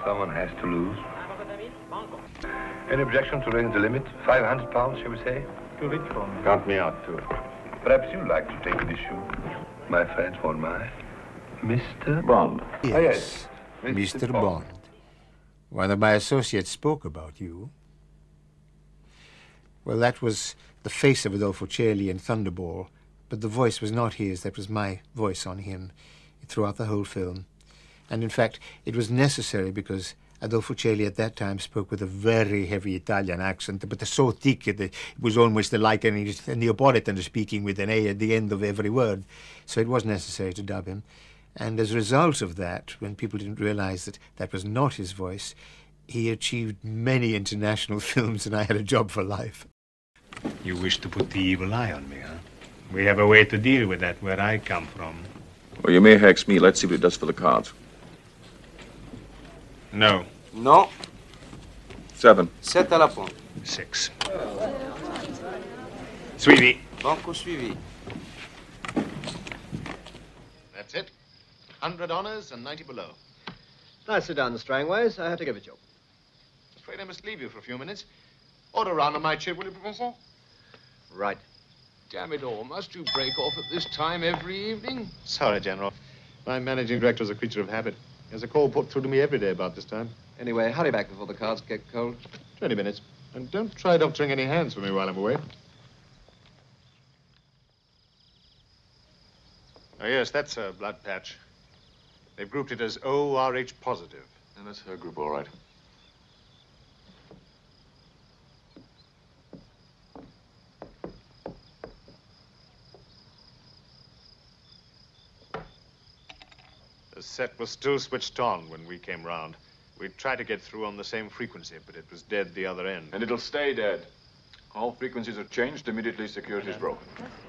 Someone has to lose. Any objection to raising the limit? £500, shall we say? Too rich for me. Count me out, too. Perhaps you'd like to take an issue. My friends won't mind. Mr. Bond. Yes, Oh, yes. Mr. Bond. One of my associates spoke about you. Well, that was the face of Adolfo Celi in Thunderball, but the voice was not his. That was my voice on him throughout the whole film. And in fact, it was necessary because Adolfo Celi at that time spoke with a very heavy Italian accent, but so thick that it was almost like a Neapolitan speaking with an A at the end of every word. So it was necessary to dub him. And as a result of that, when people didn't realize that that was not his voice, he achieved many international films, and I had a job for life. You wish to put the evil eye on me, huh? We have a way to deal with that where I come from. Well, you may hex me. Let's see what it does for the cards. No. No. 7. 7 alla punta. 6. Suivi. Banco suivi. That's it. 100 honors and 90 below. Now sit down, Strangways. I have to give it you. Afraid I must leave you for a few minutes. Order round on my chip, will you, Professor? Right. Damn it all, must you break off at this time every evening? Sorry, General. My managing director is a creature of habit. There's a call put through to me every day about this time. Anyway, hurry back before the cards get cold. 20 minutes. And don't try doctoring any hands for me while I'm away. Oh, yes, that's a blood patch. They've grouped it as ORH positive. And that's her group, all right. The set was still switched on when we came round. We tried to get through on the same frequency, but it was dead the other end. And it'll stay dead. All frequencies are changed immediately security is broken.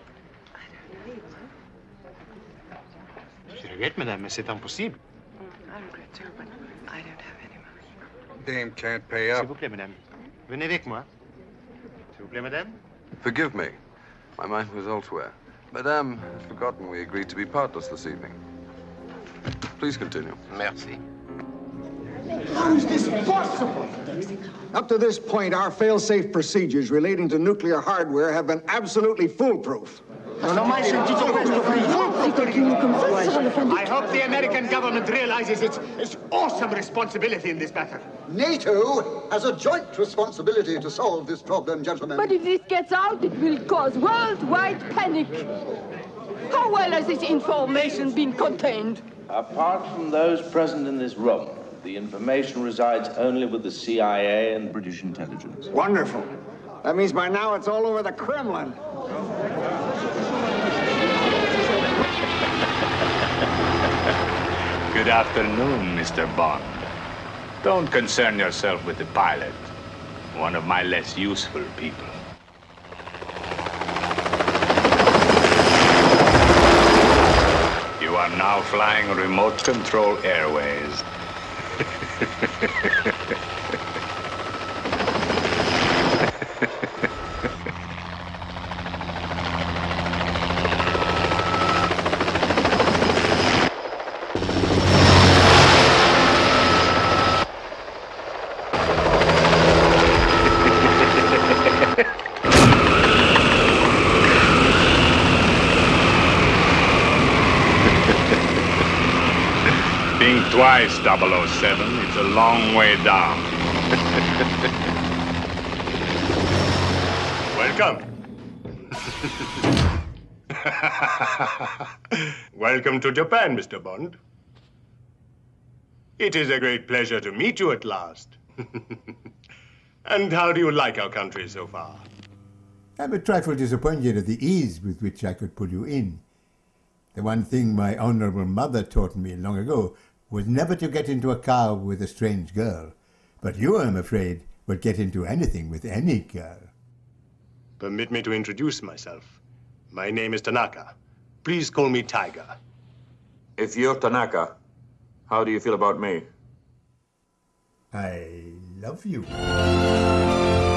Je regrette, madame, mais c'est impossible. I regret too, but I don't have any money. Dame can't pay S'il up. vous plaît, madame. Venez avec moi. S'il vous plaît, madame. Forgive me. My mind was elsewhere. Madame has forgotten we agreed to be partners this evening. Please continue. Merci. How is this possible? Up to this point, our fail-safe procedures relating to nuclear hardware have been absolutely foolproof. I hope the American government realizes its awesome responsibility in this matter. NATO has a joint responsibility to solve this problem, gentlemen. But if this gets out, it will cause worldwide panic. How well has this information been contained? Apart from those present in this room, the information resides only with the CIA and British intelligence. Wonderful. That means by now it's all over the Kremlin. Good afternoon, Mr. Bond. Don't concern yourself with the pilot, one of my less useful people. You are now flying remote control airways. Being twice 007, it's a long way down. Welcome. Welcome to Japan, Mr. Bond. It is a great pleasure to meet you at last. And how do you like our country so far? I'm a trifle disappointed at the ease with which I could pull you in. The one thing my honorable mother taught me long ago was never to get into a car with a strange girl. But you, I'm afraid, would get into anything with any girl. Permit me to introduce myself. My name is Tanaka. Please call me Tiger. If you're Tanaka, how do you feel about me? I love you.